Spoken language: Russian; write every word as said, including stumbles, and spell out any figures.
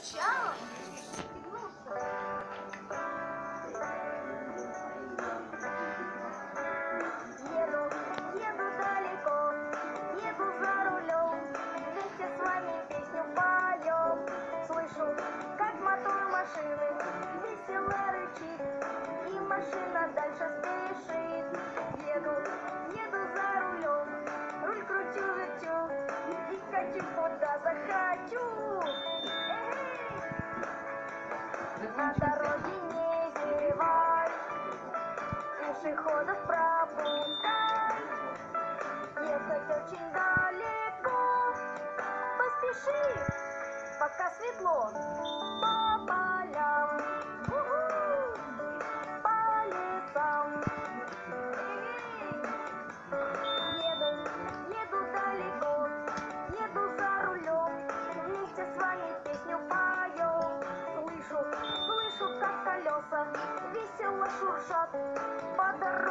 Сначала еду, еду далеко, еду за рулем, вместе с вами песню поем. Слышу, как мотор машины весело рычит, и машина дальше спешит. Еду, еду за рулем, руль кручу, вертю, и хочу куда захочу. На дороге не зевай, пешеходов пропускай. Ехать очень далеко, поспеши, пока светло. По полям, у-ху, по лесам. Еду, еду далеко, еду за рулем, вместе с вами песню поем. Слышу, слышу, как колеса весело шуршат по дороге.